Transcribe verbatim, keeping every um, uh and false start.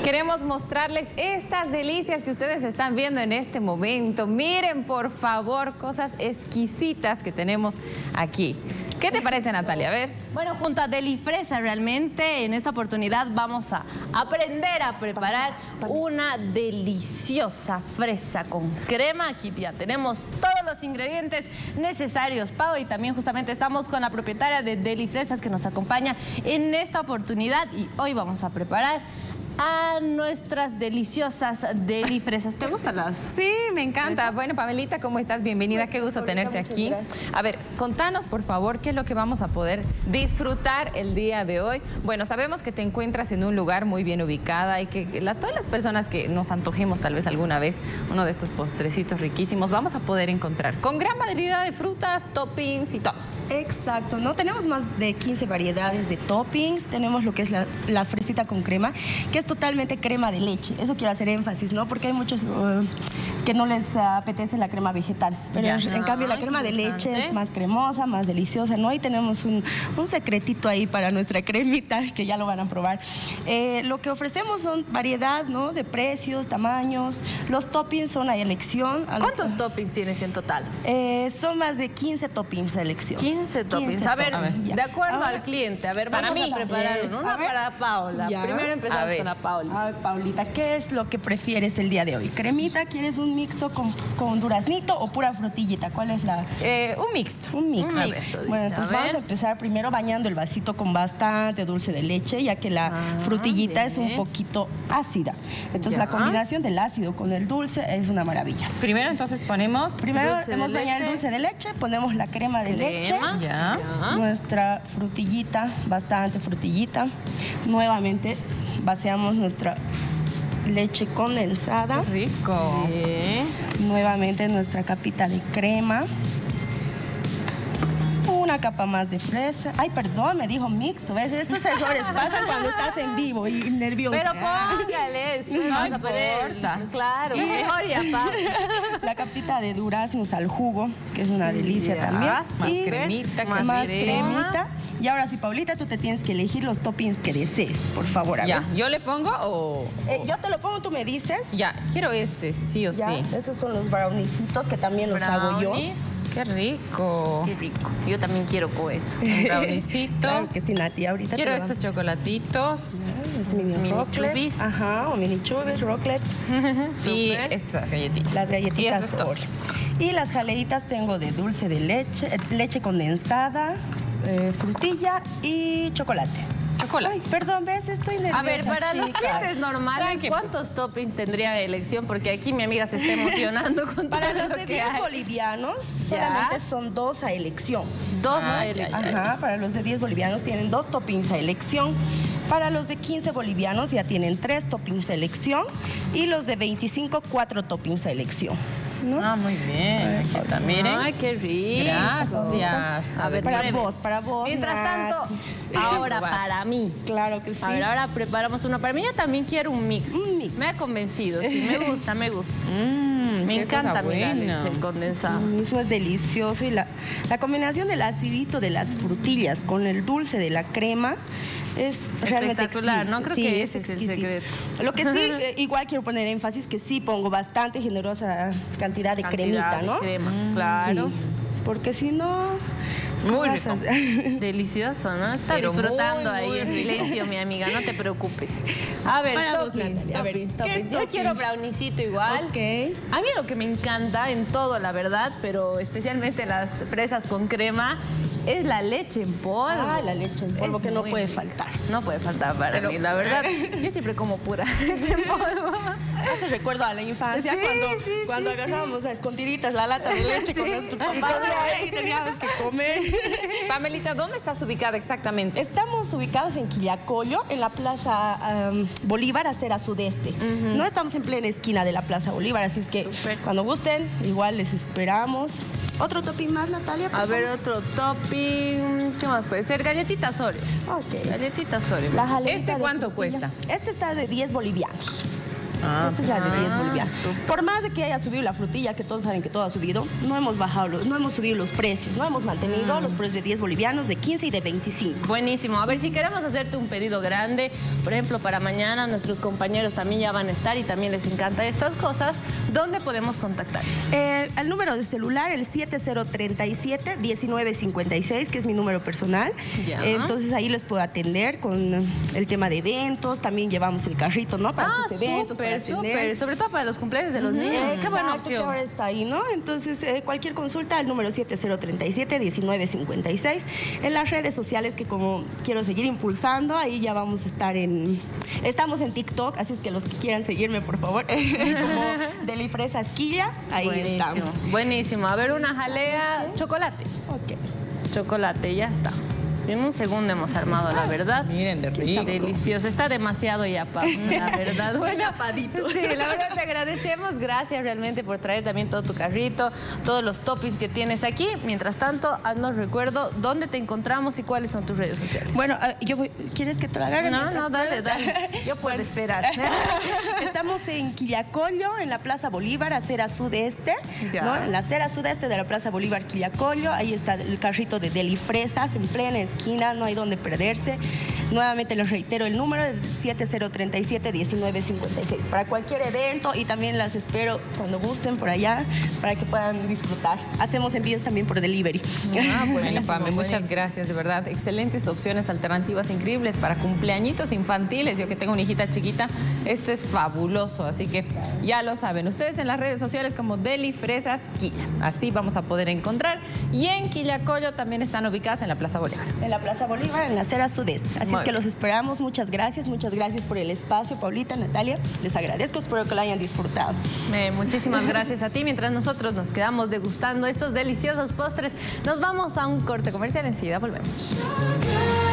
Queremos mostrarles estas delicias que ustedes están viendo en este momento. Miren, por favor, cosas exquisitas que tenemos aquí. ¿Qué te parece, Natalia? A ver. Bueno, junto a Delifresa, realmente en esta oportunidad vamos a aprender a preparar una deliciosa fresa con crema. Aquí ya tenemos todos los ingredientes necesarios, Pau, y también justamente estamos con la propietaria de Delifresas que nos acompaña en esta oportunidad y hoy vamos a preparar a nuestras deliciosas delifresas. ¿Te gustan las? Sí, me encanta. Bueno, Pamelita, ¿cómo estás? Bienvenida, qué gusto tenerte aquí. A ver, contanos, por favor, qué es lo que vamos a poder disfrutar el día de hoy. Bueno, sabemos que te encuentras en un lugar muy bien ubicada y que la, todas las personas que nos antojemos tal vez alguna vez uno de estos postrecitos riquísimos, vamos a poder encontrar con gran variedad de frutas, toppings y todo. Exacto, ¿no? Tenemos más de quince variedades de toppings. Tenemos lo que es la, la fresita con crema, que es totalmente crema de leche. Eso quiero hacer énfasis, ¿no? Porque hay muchos uh, que no les uh, apetece la crema vegetal. Pero ya. en, en cambio la crema de leche es más cremosa, más deliciosa, ¿no? Y tenemos un, un secretito ahí para nuestra cremita, que ya lo van a probar. Eh, lo que ofrecemos son variedad, ¿no? De precios, tamaños. Los toppings son a elección. ¿Cuántos toppings tienes en total? Eh, son más de quince toppings a elección. quince toppings. A ver, a ver, de acuerdo ahora, al cliente. A ver, vamos para mí. a preparar uno. Una para Paula. Ya. Primero empezamos con la Paula. A ver, Paulita, ¿qué es lo que prefieres el día de hoy? ¿Cremita? ¿Quieres un mixto con, con duraznito o pura frutillita? ¿Cuál es la...? Eh, un mixto. Un mixto. Un mixto, dice. Bueno, entonces a vamos a empezar primero bañando el vasito con bastante dulce de leche, ya que la ah, frutillita bien. es un poquito ácida. Entonces ya. la combinación del ácido con el dulce es una maravilla. Primero entonces ponemos... Primero hemos bañado el dulce de leche, ponemos la crema de crema. leche. Ya. Ya. Nuestra frutillita, bastante frutillita. Nuevamente vaciamos nuestra leche condensada. Qué rico. Sí. Nuevamente nuestra capita de crema. Una capa más de fresa. Ay, perdón, me dijo mixto. ¿Ves? Estos errores pasan cuando estás en vivo y nervioso. Pero póngale, si no, no vas a poder. Claro, y mejor ya pasa. La capita de duraznos al jugo, que es una delicia ya. también. Más y cremita. Más, más cremita. Y ahora sí, Paulita, tú te tienes que elegir los toppings que desees, por favor. A ya, ver. ¿yo le pongo o...? Eh, yo te lo pongo, tú me dices. Ya, quiero este, sí o ya, sí. Esos son los browniesitos que también los Brownies. hago yo. Qué rico. Qué rico. Yo también quiero con eso. Un brownicito. Claro que sí, Nati. Ahorita quiero estos chocolatitos. Ya, los mini, mini chubis. Ajá, o mini chubis, rocklets. Y estas galletitas. Las galletitas y eso es todo. Y las jaleitas tengo de dulce de leche, leche condensada, eh, frutilla y chocolate. Chocolate. Ay, perdón, ¿ves? Estoy nerviosa, A ver, para chicas. los clientes normales, Tranqui. ¿cuántos toppings tendría de elección? Porque aquí mi amiga se está emocionando con Para todo los lo de que diez hay. bolivianos, Ya. solamente son dos a elección. Dos Ah, a ya, elección. Ajá, para los de diez bolivianos tienen dos toppings a elección. Para los de quince bolivianos ya tienen tres toppings a elección. Y los de veinticinco, cuatro toppings a elección, ¿no? Ah, muy bien. Aquí está, miren. Ay, qué rico. Gracias. A ver, Para pruebe. vos, para vos, Mientras Nati. tanto, ahora para mí. Claro que sí. A ver, ahora preparamos uno. Para mí yo también quiero un mix. Un mix. Me ha convencido, sí, me gusta, me gusta. Mm, me qué encanta cosa mi la buena. leche condensada. Mm, Eso es delicioso. Y la, la combinación del acidito de las frutillas con el dulce de la crema es realmente espectacular, exquisito. ¿no? Creo Sí, que es ese es el exquisito. secreto. Lo que sí, eh, igual quiero poner énfasis que sí pongo bastante generosa cantidad de Cantidad cremita, de ¿no? crema, claro. Sí, porque si no... Muy vas a- rico. Delicioso, ¿no? Está Pero disfrutando muy, ahí muy en rico. silencio, mi amiga, no te preocupes. A ver, Para vos, toppings, Natalia, a ver, toppings, ¿qué toppings. Yo toppings? quiero brownicito igual. Ok. A mí lo que me encanta en todo, la verdad, pero especialmente las fresas con crema, es la leche en polvo. Ah, la leche en polvo, Es que no muy puede rico. faltar. No puede faltar para Pero- mí, la verdad. Yo siempre como pura leche en polvo. Hace recuerdo a la infancia Sí, cuando, sí, cuando sí, agarrábamos a escondiditas la lata de leche con nuestros papás y teníamos que comer. Pamelita, ¿dónde estás ubicada exactamente? Estamos ubicados en Quillacollo, en la Plaza um, Bolívar, acera sudeste. No estamos en plena esquina de la Plaza Bolívar, así es que Súper. cuando gusten, igual les esperamos. ¿Otro topping más, Natalia? por A ver, favor? otro topping. ¿Qué más puede ser? Galletitas Oreo. Ok. Galletitas Oreo. La jalerita ¿Este de cuánto frutilla. cuesta? Este está de diez bolivianos. Ah, Esta es la de diez ah, bolivianos. Por más de que haya subido la frutilla, que todos saben que todo ha subido, no hemos bajado, los- no hemos subido los precios, no hemos mantenido Mm. los precios de diez bolivianos, de quince y de veinticinco. Buenísimo. A ver, si queremos hacerte un pedido grande, por ejemplo, para mañana, nuestros compañeros también ya van a estar y también les encantan estas cosas, ¿dónde podemos contactar? Eh, el número de celular, el siete cero tres siete, uno nueve cinco seis, que es mi número personal. Ya. Eh, entonces ahí les puedo atender con eh, el tema de eventos. También llevamos el carrito, ¿no? Para Ah, sus eventos, para súper, atender. súper. Sobre todo para los cumpleaños de los niños. Eh, qué Buena bueno que opción. ahora está ahí, ¿no? Entonces, eh, cualquier consulta al número siete cero tres siete, uno nueve cinco seis. En las redes sociales, que como quiero seguir impulsando, ahí ya vamos a estar en... Estamos en TikTok, así es que los que quieran seguirme, por favor, como Delifresa Esquilla, ahí Buenísimo, estamos. buenísimo. A ver, una jalea, chocolate. Ok. Chocolate, ya está. En un segundo hemos armado, la verdad. Miren, de rico. Delicioso. Está demasiado ya, Pau, la verdad. Bueno, tapadito. sí, la verdad te agradecemos. Gracias realmente por traer también todo tu carrito, todos los toppings que tienes aquí. Mientras tanto, haznos recuerdo dónde te encontramos y cuáles son tus redes sociales. Bueno, ah, yo voy- ¿quieres que te lo haga? No, mientras no, dale, puedas? dale. Yo puedo Bueno. esperar. Estamos en Quillacollo, en la Plaza Bolívar, acera sudeste, Ya. ¿no? En la acera sudeste de la Plaza Bolívar, Quillacollo. Ahí está el carrito de Delifresas, en plena esquina, no hay donde perderse. Nuevamente les reitero el número, es siete cero tres siete, uno nueve cinco seis. Para cualquier evento, y también las espero cuando gusten por allá, para que puedan disfrutar. Hacemos envíos también por delivery. Ah, Bueno, buenísimo, Pame, muchas buenísimo. gracias, de verdad. Excelentes opciones alternativas increíbles para cumpleañitos infantiles. Yo que tengo una hijita chiquita, esto es fabuloso. Así que ya lo saben. Ustedes en las redes sociales como Deli Fresas Quilla. Así vamos a poder encontrar. Y en Quillacollo también están ubicadas en la Plaza Bolívar. En la Plaza Bolívar, en la acera sudeste. Así Muy es que bien. los esperamos. Muchas gracias, muchas gracias por el espacio, Paulita, Natalia. Les agradezco, espero que lo hayan disfrutado. Eh, muchísimas gracias a ti. Mientras nosotros nos quedamos degustando estos deliciosos postres, nos vamos a un corte comercial. Enseguida volvemos.